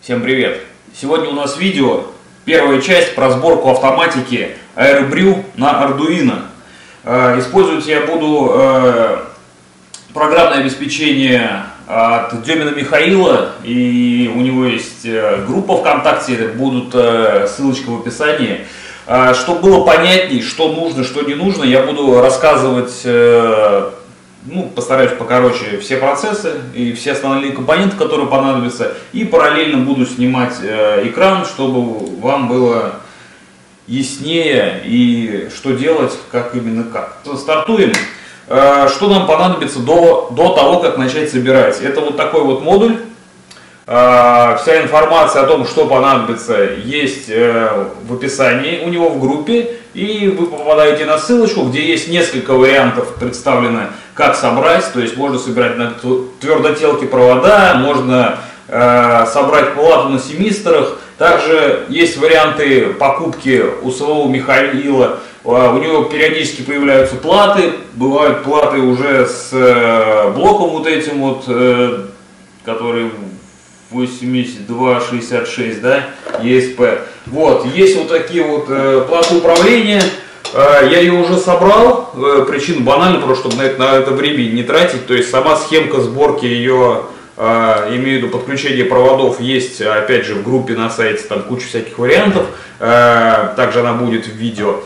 Всем привет! Сегодня у нас видео, первая часть про сборку автоматики Air-Brew на Arduino. Использовать я буду программное обеспечение от Демина Михаила, и у него есть группа ВКонтакте, будут ссылочка в описании. Чтобы было понятней, что нужно, что не нужно, я буду рассказывать, постараюсь покороче, все процессы и все основные компоненты, которые понадобятся, и параллельно буду снимать экран, чтобы вам было яснее и что делать, как именно как. Стартуем. Что нам понадобится до того, как начать собирать? Это вот такой вот модуль. Вся информация о том, что понадобится, есть в описании у него в группе, и вы попадаете на ссылочку, где есть несколько вариантов представлено, как собрать. То есть можно собирать на твердотелке провода, можно собрать плату на семисторах. Также есть варианты покупки у самого Михаила. У него периодически появляются платы, бывают платы уже с блоком вот этим вот, который 8266, да, ESP. Вот, есть вот такие вот платы управления. Я ее уже собрал, причина банальна, просто чтобы на это время не тратить. То есть сама схемка сборки ее, имею в виду подключение проводов, есть опять же в группе на сайте, там куча всяких вариантов. Также она будет в видео.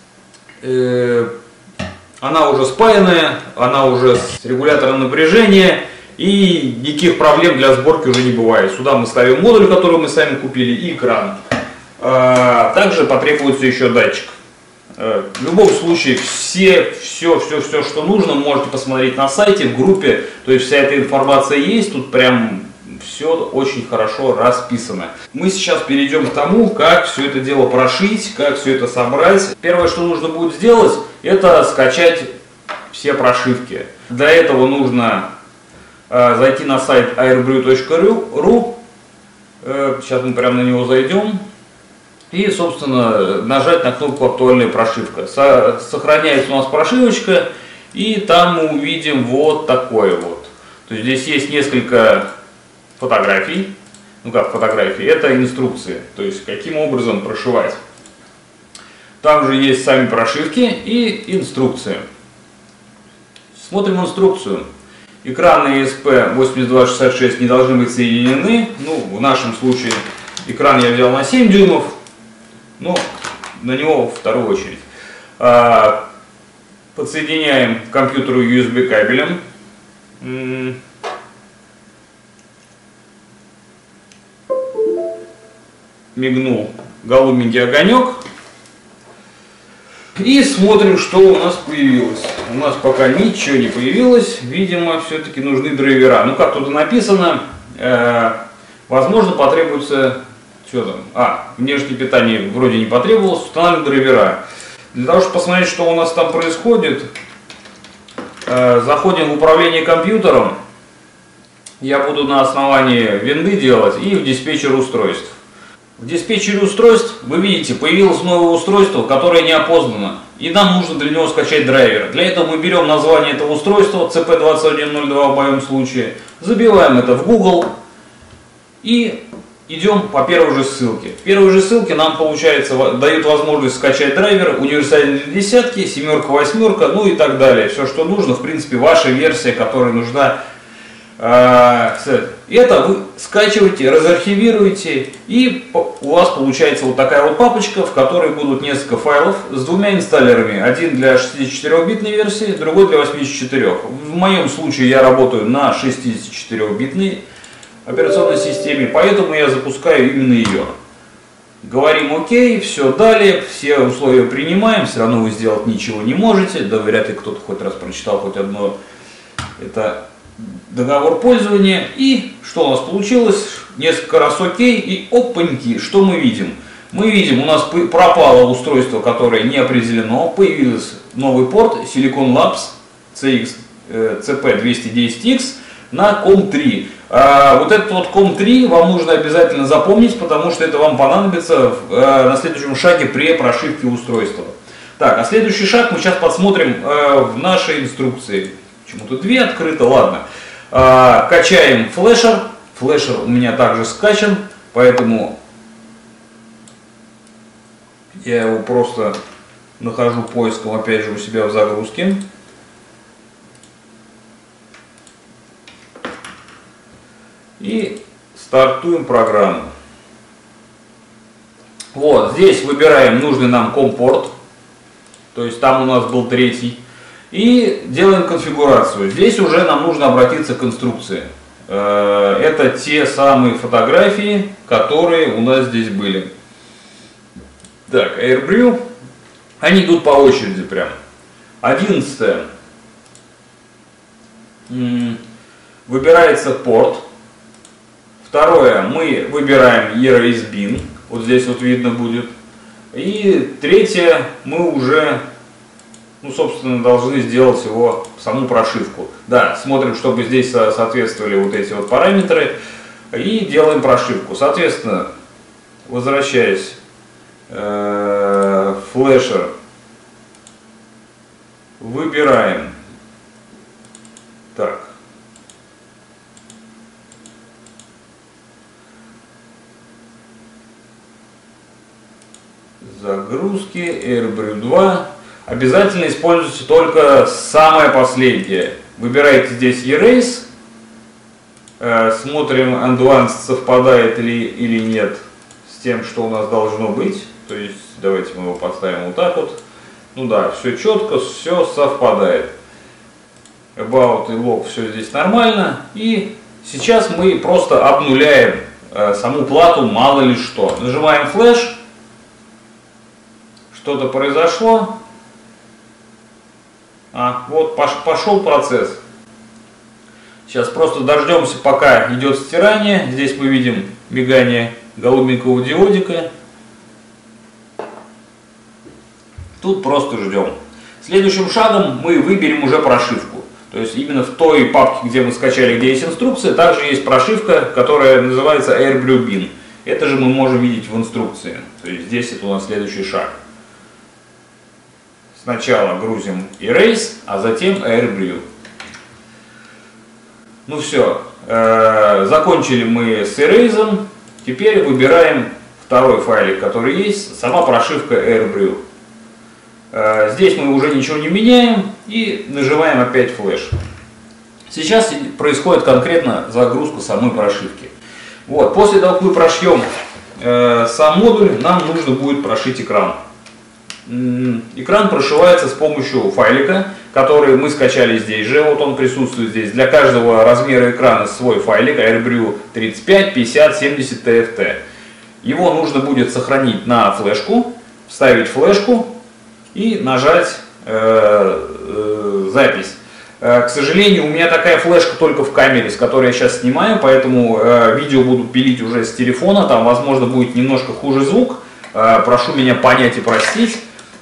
Она уже спаянная, она уже с регулятором напряжения. И никаких проблем для сборки уже не бывает. Сюда мы ставим модуль, который мы сами купили, и экран. Также потребуется еще датчик. В любом случае, все, что нужно, можете посмотреть на сайте, в группе. То есть вся эта информация есть, тут прям все очень хорошо расписано. Мы сейчас перейдем к тому, как все это дело прошить, как все это собрать. Первое, что нужно будет сделать, это скачать все прошивки. Для этого нужно зайти на сайт airbrew.ru, сейчас мы прямо на него зайдем, и, собственно, нажать на кнопку «Актуальная прошивка». Сохраняется у нас прошивочка, и там мы увидим вот такое вот. То есть здесь есть несколько фотографий, фотографии, это инструкции, то есть каким образом прошивать. Также есть сами прошивки и инструкции. Смотрим инструкцию. Экраны ESP8266 не должны быть соединены. В нашем случае экран я взял на 7 дюймов, но на него в вторую очередь. Подсоединяем к компьютеру USB кабелем. Мигнул голубенький огонек. И смотрим, что у нас появилось. У нас пока ничего не появилось. Видимо, все-таки нужны драйвера. Как тут написано, возможно, потребуется... Что там? Внешнее питание вроде не потребовалось. Устанавливаем драйвера. Для того, чтобы посмотреть, что у нас там происходит, заходим в управление компьютером. Я буду на основании винды делать и в диспетчер устройств. В диспетчере устройств, вы видите, появилось новое устройство, которое не опознано. И нам нужно для него скачать драйвер. Для этого мы берем название этого устройства, CP2102 в моем случае, забиваем это в Google и идем по первой же ссылке. В первой же ссылке нам, получается, дают возможность скачать драйвер, универсальный для десятки, семерка, восьмерка, и так далее. Все, что нужно, в принципе, ваша версия, которая нужна. Это вы скачиваете, разархивируете, и у вас получается вот такая вот папочка, в которой будут несколько файлов с двумя инсталлерами. Один для 64-битной версии, другой для 84. В моем случае я работаю на 64-битной операционной системе, поэтому я запускаю именно ее. Говорим ОК, все далее, все условия принимаем, все равно вы сделать ничего не можете, да вряд ли кто-то хоть раз прочитал хоть одно это договор пользования. И что у нас получилось? Несколько раз окей, и опаньки, что мы видим? Мы видим, у нас пропало устройство, которое не определено, появился новый порт Silicon Labs CP210X на COM3. Вот этот вот COM3 вам нужно обязательно запомнить, потому что это вам понадобится на следующем шаге при прошивке устройства. Так, а следующий шаг мы сейчас посмотрим в нашей инструкции. Почему-то две открыто, ладно. Качаем флешер. Флешер у меня также скачан. Поэтому я его просто нахожу поиском, опять же, у себя в загрузке. И стартуем программу. Вот, здесь выбираем нужный нам COM-порт. То есть там у нас был 3. И делаем конфигурацию. Здесь уже нам нужно обратиться к инструкции. Это те самые фотографии, которые у нас здесь были. Так, AirBrew. Они идут по очереди прям. 11. Выбирается порт. 2. Мы выбираем Erase Bin. Вот здесь вот видно будет. И 3. Мы уже, ну, собственно, должны сделать его, саму прошивку. Да, смотрим, чтобы здесь соответствовали вот эти вот параметры. И делаем прошивку. Соответственно, возвращаясь, флешер выбираем. Так. Загрузки, AirBrew 2. Обязательно используйте только самое последнее. Выбираете здесь Erase. Смотрим, Advanced совпадает ли или нет с тем, что у нас должно быть. То есть, давайте мы его поставим вот так вот. Ну да, все четко, все совпадает. About и Log, все здесь нормально. И сейчас мы просто обнуляем саму плату, мало ли что. Нажимаем Flash. Что-то произошло. Вот пошел процесс. Сейчас просто дождемся, пока идет стирание. Здесь мы видим мигание голубенького диодика. Тут просто ждем. Следующим шагом мы выберем уже прошивку. То есть именно в той папке, где мы скачали, где есть инструкция, также есть прошивка, которая называется AirBrew Bin. Это же мы можем видеть в инструкции. То есть здесь это у нас следующий шаг. Сначала грузим Erase, а затем AirBrew. Ну все, закончили мы с Erase. Теперь выбираем второй файлик, который есть, сама прошивка AirBrew. Здесь мы уже ничего не меняем и нажимаем опять флеш. Сейчас происходит конкретно загрузка самой прошивки. Вот, после того, как мы прошьем сам модуль, нам нужно будет прошить экран. Экран прошивается с помощью файлика, который мы скачали здесь же. Вот он присутствует здесь. Для каждого размера экрана свой файлик AirBrew 35, 50, 70 TFT. Его нужно будет сохранить на флешку, вставить флешку и нажать запись. К сожалению, у меня такая флешка только в камере, с которой я сейчас снимаю, поэтому видео буду пилить уже с телефона. Там, возможно, будет немножко хуже звук. Прошу меня понять и простить.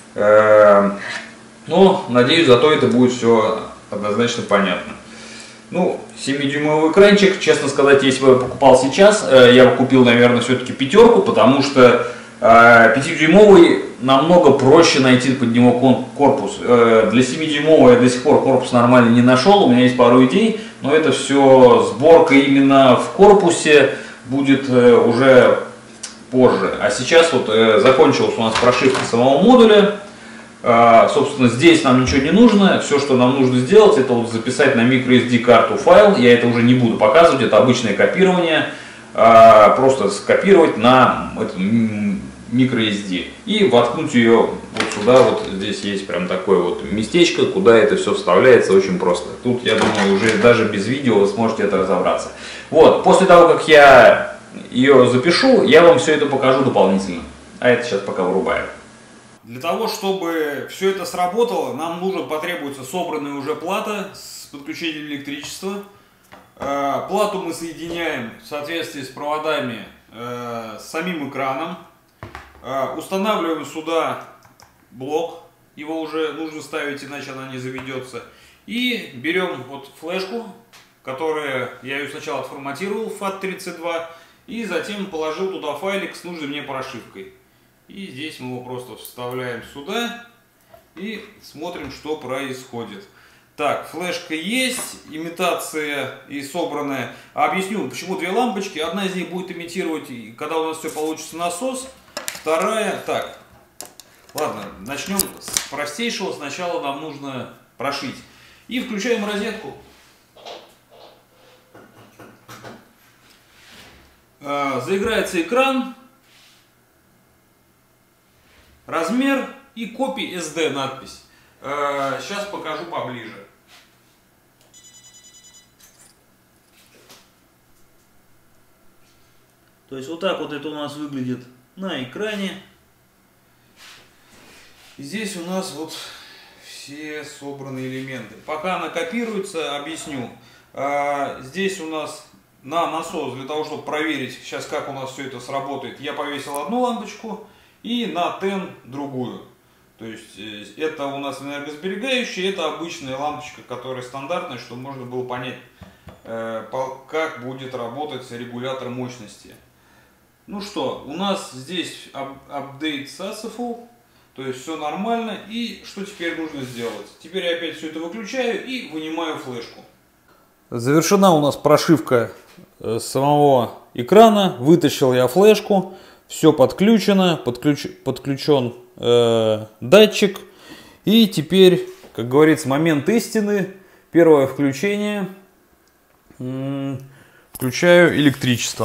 Но, надеюсь, зато это будет все однозначно понятно. Ну, 7-дюймовый экранчик, честно сказать, если бы я покупал сейчас, я бы купил, наверное, все-таки 5, потому что 5-дюймовый намного проще найти под него корпус. Для 7-дюймового я до сих пор корпус нормально не нашел, у меня есть пару идей, но это все сборка именно в корпусе будет уже позже. А сейчас вот закончилась у нас прошивка самого модуля. Собственно, здесь нам ничего не нужно. Все, что нам нужно сделать, это вот записать на microSD карту файл. Я это уже не буду показывать, это обычное копирование. Просто скопировать на microSD и воткнуть ее вот сюда. Вот здесь есть прям такое вот местечко, куда это все вставляется очень просто. Тут, я думаю, уже даже без видео вы сможете это разобраться. Вот, после того, как я ее запишу, я вам все это покажу дополнительно. А это сейчас пока вырубаю. Для того, чтобы все это сработало, нам потребуется собранная уже плата с подключением электричества. Плату мы соединяем в соответствии с проводами с самим экраном. Устанавливаем сюда блок, его уже нужно ставить, иначе она не заведется. И берем вот флешку, которую я ее сначала отформатировал в FAT32, и затем положил туда файлик с нужной мне прошивкой. И здесь мы его просто вставляем сюда и смотрим, что происходит. Так, флешка есть, имитация и собранная. Объясню, почему две лампочки. Одна из них будет имитировать, когда у нас все получится, насос. Вторая, так, ладно, начнем с простейшего. Сначала нам нужно прошить. И включаем розетку. Заиграется экран, размер и копия SD надпись. Сейчас покажу поближе. То есть вот так вот это у нас выглядит на экране. И здесь у нас вот все собранные элементы. Пока она копируется, объясню. Здесь у нас на насос, для того, чтобы проверить сейчас, как у нас все это сработает, я повесил одну лампочку и на тен другую. То есть это у нас энергосберегающая, это обычная лампочка, которая стандартная, чтобы можно было понять, как будет работать регулятор мощности. Ну что, у нас здесь update successful, то есть все нормально. И что теперь нужно сделать? Теперь я опять все это выключаю и вынимаю флешку. Завершена у нас прошивка самого экрана. Вытащил я флешку, все подключено, подключен датчик. И теперь, как говорится, момент истины. Первое включение. Включаю электричество.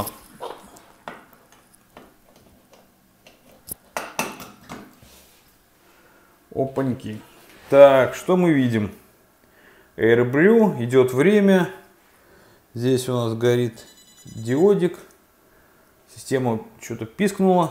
Опаньки. Так, что мы видим? AirBrew, идет время. Здесь у нас горит диодик. Система что-то пискнула.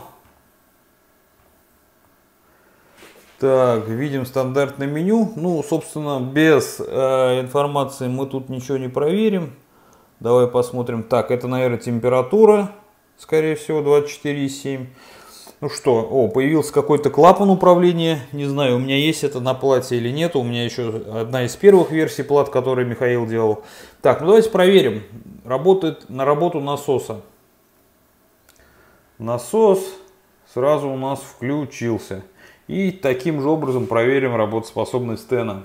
Так, видим стандартное меню. Ну, собственно, без информации мы тут ничего не проверим. Давай посмотрим. Так, это, наверное, температура. Скорее всего, 24,7. Ну что, появился какой-то клапан управления. Не знаю, у меня есть это на плате или нет. У меня еще одна из первых версий плат, которые Михаил делал. Так, ну давайте проверим. Работает на работу насоса. Насос сразу у нас включился. И таким же образом проверим работоспособность тена.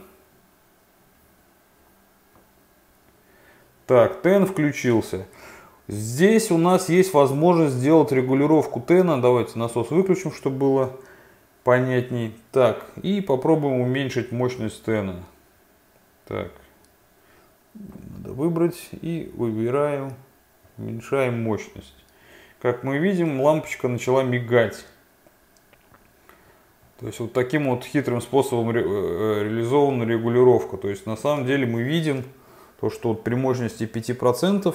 Так, тен включился. Здесь у нас есть возможность сделать регулировку тена. Давайте насос выключим, чтобы было понятней. Так, и попробуем уменьшить мощность тена. Так, надо выбрать и выбираем, уменьшаем мощность. Как мы видим, лампочка начала мигать. То есть вот таким вот хитрым способом реализована регулировка. То есть на самом деле мы видим то, что вот при мощности 5%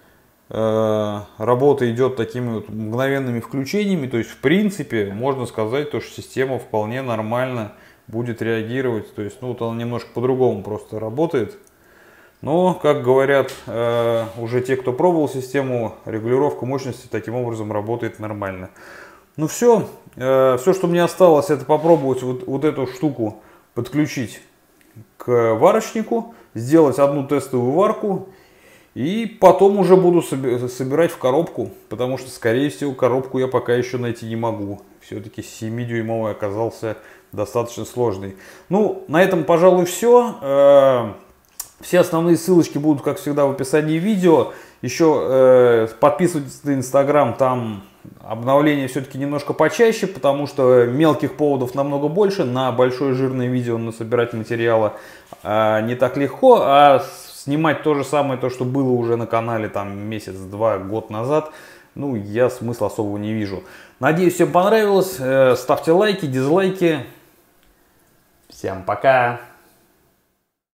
работа идет такими вот мгновенными включениями. То есть в принципе можно сказать, то, что система вполне нормально будет реагировать. То есть ну, вот она немножко по-другому просто работает. Но, как говорят уже те, кто пробовал систему, регулировка мощности таким образом работает нормально. Ну все, что мне осталось, это попробовать вот эту штуку подключить к варочнику, сделать одну тестовую варку и потом уже буду собирать в коробку, потому что, скорее всего, коробку я пока еще найти не могу. Все-таки 7-дюймовый оказался достаточно сложный. Ну, на этом, пожалуй, все. Все основные ссылочки будут, как всегда, в описании видео. Еще подписывайтесь на Инстаграм, там обновления все-таки немножко почаще, потому что мелких поводов намного больше. На большое жирное видео насобирать материала не так легко, а снимать то же самое, то, что было уже на канале там месяц-два, год назад, ну, я смысла особого не вижу. Надеюсь, всем понравилось. Ставьте лайки, дизлайки. Всем пока!